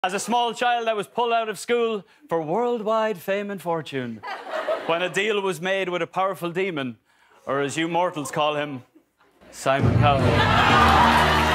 As a small child, I was pulled out of school for worldwide fame and fortune when a deal was made with a powerful demon, or as you mortals call him, Salmon Cowbell.